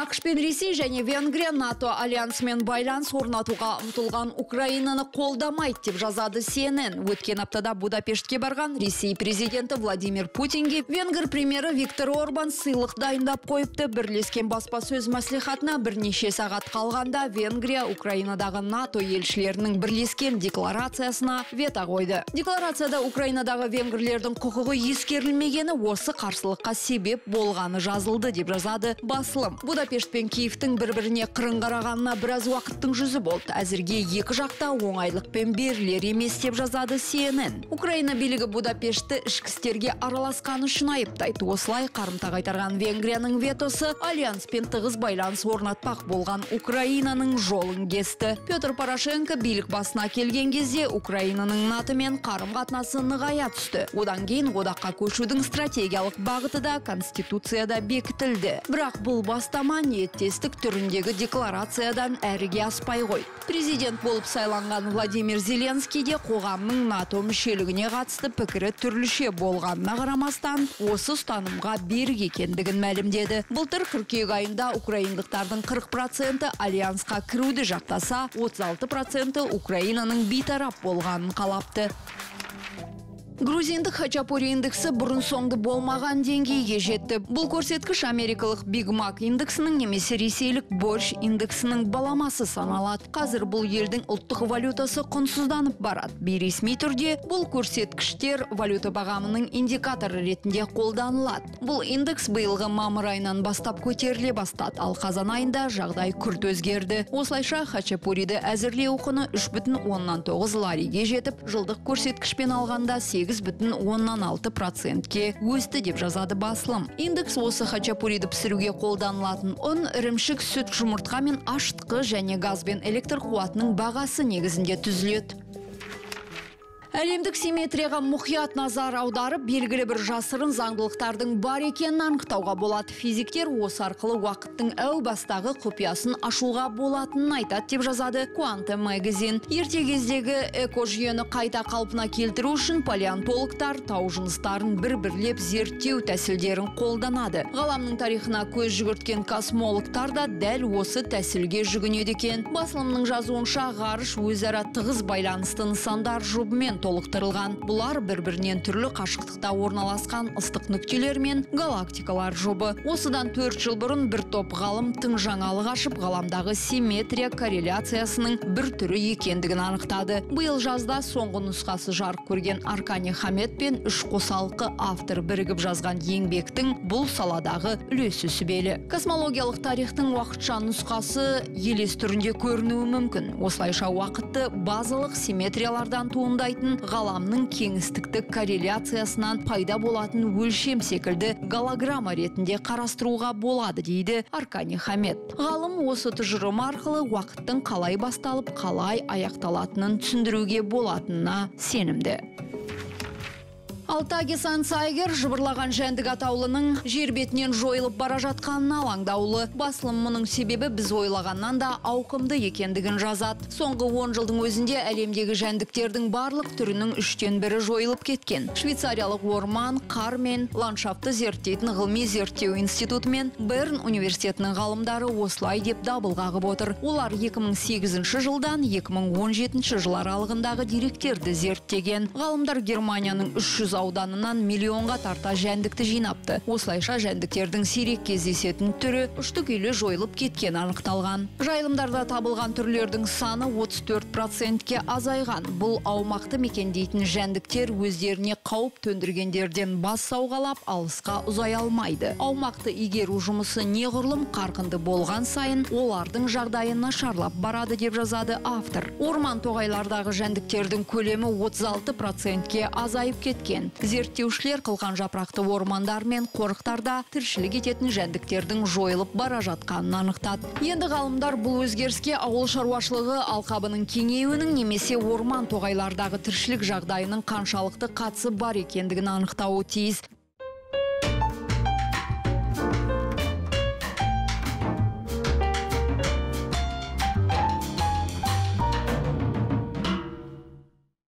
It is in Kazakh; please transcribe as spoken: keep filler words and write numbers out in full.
ақш пен Ресей және Венгрия НАТО альянсымен байланыс орнатуға ұмтылған Украинаны қолдамайды деп жазады си эн эн. Өткен аптада Будапештке барған Ресей президенті Владимир Путинге Венгр премьері Виктор Орбан сыйлық дайындап қойыпты. Бірлескен баспасөз мәслихатына бірнеше сағат қалғанда Венгрия Украинадағы НАТО елшілерінің бірлескен декларациясына вето қойды. Декларацияда Украинадағы венгрлердің құқығы ескерілмегені осы қарсылыққа себеп болғаны жазылды деп жазады басылым. Будапешт пен Киевтің бір-біріне қырын қарағанына біраз уақыттың жүзі болды. Әзірге екі жақта оңайлықпен берілер емес деп жазады си эн эн. Украина билігі Будапештті ішкі істерге араласқаны үшін айыптайды. Осылай қарымта қайтарған Венгрияның ветосы альянспен тығыз байланыс орнатпақ болған Украинаның жолын кесті. Петр Порошенко билік басына келген кезде Украинаның НАТО-мен қарым-қатынасы нығая түсті. Одан кейін одаққа көшудің стратегиялық бағыты да Конституцияда бекітілді. Бірақ бұл бастама ниеттестік түріндегі декларациядан әріге аспай қойды. Президент болып сайланған Владимир Зеленский де қоғамның НАТО мүшелігіне қатысты пікірі түрліше болғанына қарамастан осы ұстанымға берік екендігін мәлімдеді. Былтыр қыркүйек айында украиндықтардың қырық проценті альянсқа кіруді жақтаса, отыз алты проценті Украинаның бейтарап болғанын қалапты. Грузиндік хачапури индексі бұрын соңды болмаған деңгейге жетті. Бұл көрсеткіш америкалық Биг Мак индексінің немесе ресейлік борщ индексінің баламасы саналады. Қазір бұл елдің ұлттық валютасы құнсызданып барады. Бейресми түрде бұл көрсеткіштер валюта бағамының индикаторы ретінде қолданылады. Бұл индекс биылғы мамыр айынан бастап көтеріле бастады, ал қазан айында жағдай күрт өзгерді. Осылайша хачапуриді әзірлеу құны үш бүтін оннан тоғыз лариге жетіп, жылдық көрсеткішпен алғанда сегіз бүтін оннан алты процентке өсті деп жазады басылым. Индекс осы хачапуриді пісіруге қолданылатын ұн, ірімшік, сүт, жұмыртқа мен ашытқы және газ бен электр қуатының бағасы негізінде түзіледі. Әлемдік симметрияға мұқият назар аударып, белгілі бір жасырын заңдылықтардың бар екенін анықтауға болады. Физиктер осы арқылы уақыттың әу бастағы құпиясын ашуға болатынын айтады деп жазады Quantum Magazine. Ерте кездегі экожүйені қайта қалпына келтіру үшін палеонтологтар тау жыныстарын бір-бірлеп зерттеу тәсілдерін қолданады. Ғаламның тарихына көз жүгірткен космологтар да дәл осы тәсілге жүгінеді екен. Басылымның жазуынша ғарыш өзара тығыз байланысты нысандар жұбымен толықтырылған. Бұлар бір-бірінен түрлі қашықтықта орналасқан ыстық нүктелер мен галактикалар жұбы. Осыдан төрт жыл бұрын бір топ ғалым тың жаңалық ашып, ғаламдағы симметрия корреляциясының бір түрі екендігін анықтады. Биыл жазда соңғы нұсқасы жарық көрген Аркани Хамед пен үш қосалқы автор бірігіп жазған еңбектің бұл саладағы үлесі сүбелі. Космологиялық тарихтың уақытша нұсқасы елес түрінде көрінуі мүмкін. Осылайша уақытты базалық симметриялардан туындайтын ғаламның кеңістіктік корреляциясынан пайда болатын өлшем секілді голограмма ретінде қарастыруға болады, дейді Аркани Хамед. Ғалым осы тұжырым арқылы уақыттың қалай басталып, қалай аяқталатынын түсіндіруге болатынына сенімді. Алтаги Сансайгер жыбырлаған жәндік атаулының жер бетінен жойылып бара жатқанына алаңдаулы. Басылым мұның себебі біз ойлағаннан да ауқымды екендігін жазады. Соңғы он жылдың өзінде әлемдегі жәндіктердің барлық түрінің үштен бірі жойылып кеткен. Швейцариялық орман, қар мен ландшафтты зерттейтін ғылыми зерттеу институты мен Берн университетінің ғалымдары осылай деп дабыл қағып отыр. Олар екі мың сегізінші жылдан екі мың он жетінші жыл аралығындағы деректерді зерттеген. Ғалымдар Германияның үш жүз ауданынан миллионға тарта жәндікті жинапты. Осылайша жәндіктердің сирек кездесетін түрі үштігейлі жойылып кеткен анықталған. Жайылымдарда табылған түрлердің саны отыз төрт процентке азайған. Бұл аумақты мекендейтін жәндіктер өздеріне қауіп төндіргендерден бас сауғалап алысқа ұзай алмайды. Аумақты игеру жұмысы неғұрлым қарқынды болған сайын олардың жағдайы нашарлап барады деп жазады автор. Орман тоғайлардағы жәндіктердің көлемі отыз алты процентке азайып кеткен. Зерттеушілер қылқан жапырақты ормандар мен қорықтарда тіршілік ететін жәндіктердің жойылып бара жатқанын анықтады. Енді ғалымдар бұл өзгеріске ауыл шаруашылығы алқабының кеңеюінің немесе орман тоғайлардағы тіршілік жағдайының қаншалықты қатысы бар екендігін анықтауы тиіс.